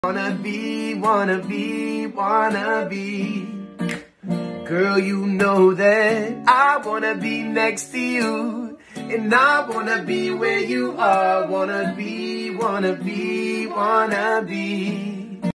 Wanna be. Girl, you know that I wanna be next to you. And I wanna be where you are. Wanna be.